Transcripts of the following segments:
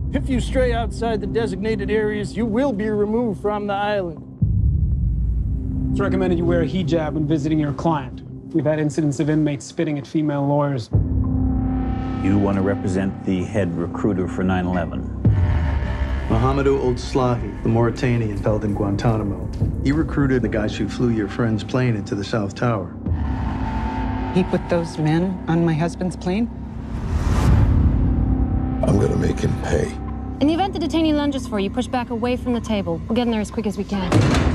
If you stray outside the designated areas, you will be removed from the island. It's recommended you wear a hijab when visiting your client. We've had incidents of inmates spitting at female lawyers. You want to represent the head recruiter for 9/11. Mohamedou Ould Slahi, the Mauritanian held in Guantanamo. He recruited the guys who flew your friend's plane into the South Tower. He put those men on my husband's plane? I'm gonna make him pay. In the event the detainee lunges for you, push back away from the table. We'll get in there as quick as we can.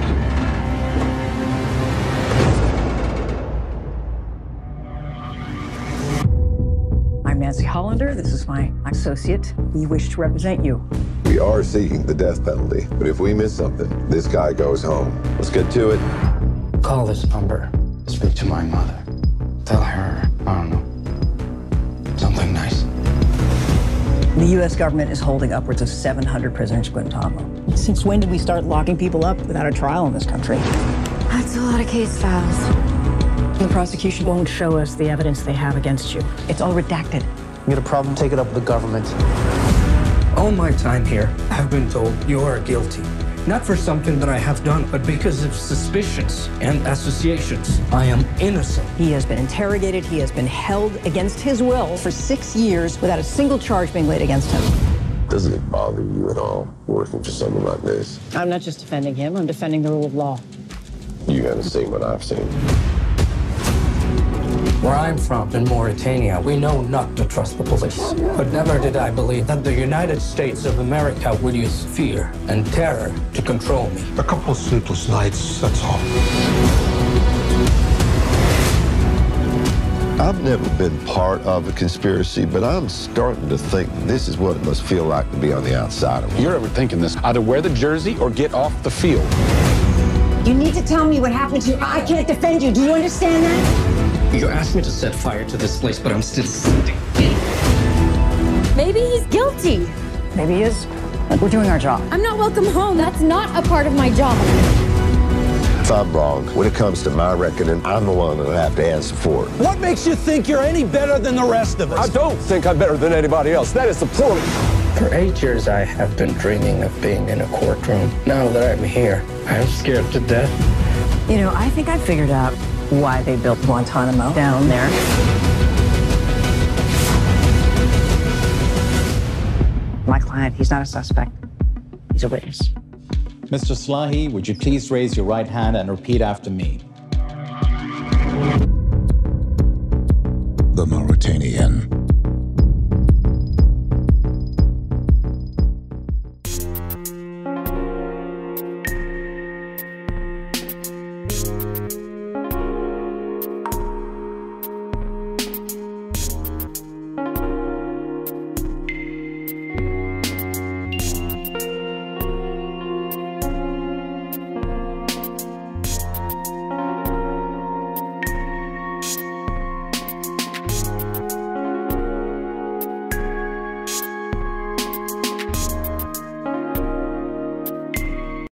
I'm Nancy Hollander. This is my associate. We wish to represent you. We are seeking the death penalty, but if we miss something, this guy goes home. Let's get to it. Call this number. Speak to my mother. Tell her, I don't know, something nice. The U.S. government is holding upwards of 700 prisoners at Guantanamo. Since when did we start locking people up without a trial in this country? That's a lot of case files. The prosecution won't show us the evidence they have against you. It's all redacted. You get a problem, take it up with the government. All my time here, I've been told you are guilty. Not for something that I have done, but because of suspicions and associations. I am innocent. He has been interrogated. He has been held against his will for 6 years without a single charge being laid against him. Doesn't it bother you at all working for someone like this? I'm not just defending him. I'm defending the rule of law. You haven't seen what I've seen. Where I'm from, in Mauritania, we know not to trust the police. But never did I believe that the United States of America would use fear and terror to control me. A couple of sleepless nights, that's all. I've never been part of a conspiracy, but I'm starting to think this is what it must feel like to be on the outside of it. You're overthinking this. Either wear the jersey or get off the field. You need to tell me what happened to you. I can't defend you. Do you understand that? You asked me to set fire to this place, but I'm still sitting. Maybe he's guilty. Maybe he is. We're doing our job. I'm not welcome home. That's not a part of my job. If I'm wrong, when it comes to my reckoning, I'm the one that'll have to answer for it. What makes you think you're any better than the rest of us? I don't think I'm better than anybody else. That is the point. For 8 years, I have been dreaming of being in a courtroom. Now that I'm here, I'm scared to death. You know, I think I figured out why they built Guantanamo down there. My client, he's not a suspect. He's a witness. Mr. Slahi, would you please raise your right hand and repeat after me? The Mauritanian.